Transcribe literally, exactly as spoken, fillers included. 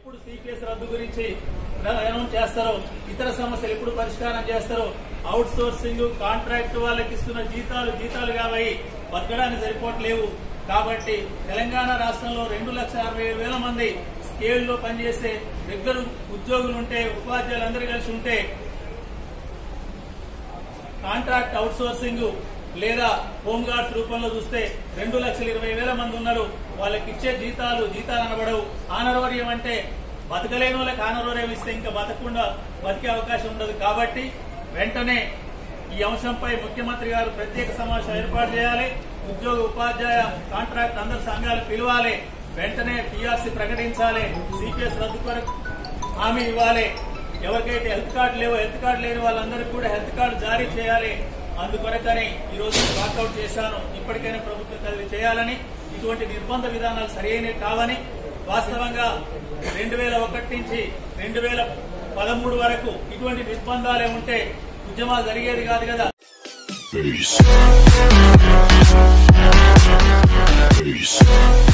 ఎప్పుడు సిపిఎస్ రద్దు గురించి అనౌన్స్ చేస్తారో, ఇతర సమస్యలు ఎప్పుడు పరిష్కారం చేస్తారో, అవుట్ సోర్సింగ్ కాంట్రాక్ట్ వాళ్ళకి ఇస్తున్న జీతాలు జీతాలుగా అయి బతకడానికి సరిపోవట్లేవు. కాబట్టి తెలంగాణ రాష్ట్రంలో రెండు లక్షల అరవై ఏడు వేల మంది స్కేల్లో పనిచేసే రెగ్యులర్ ఉద్యోగులు ఉంటే, ఉపాధ్యాయులందరూ కలిసి ఉంటే, కాంట్రాక్ట్ అవుట్ సోర్సింగ్ లేదా హోంగార్డ్స్ రూపంలో చూస్తే రెండు లక్షల ఇరవై వేల మంది ఉన్నారు. వాళ్ళకి ఇచ్చే జీతాలు జీతాలు అనబడవు. ఆనరోర్యం అంటే బతకలేని వాళ్ళకి ఆనరోర్యం ఇస్తే ఇంకా బతకకుండా బతికే అవకాశం ఉండదు. కాబట్టి వెంటనే ఈ అంశంపై ముఖ్యమంత్రి గారు ప్రత్యేక సమావేశం ఏర్పాటు చేయాలి. ఉద్యోగ ఉపాధ్యాయ కాంట్రాక్ట్ అందరు సంఘాలు పిలవాలి. వెంటనే పీఆర్సీ ప్రకటించాలి. సిపిఎస్ రద్దు కొరకు హామీ ఇవ్వాలి. ఎవరికైతే హెల్త్ కార్డు లేవో హెల్త్ కార్డు లేని వాళ్ళందరికీ కూడా హెల్త్ కార్డు జారీ చేయాలి. అందుకొరకని ఈ రోజు వాకౌట్ చేశాను. ఇప్పటికైనా ప్రభుత్వం కదిలి చేయాలని, ఇటువంటి నిర్బంధ విధానాలు సరైనవి కావని, వాస్తవంగా రెండు వేల ఒకటి నుంచి రెండు వేల పదమూడు వరకు ఇటువంటి నిర్బంధాలే ఉంటే ఉద్యమాలు జరిగేది కాదు కదా. Peace. Peace.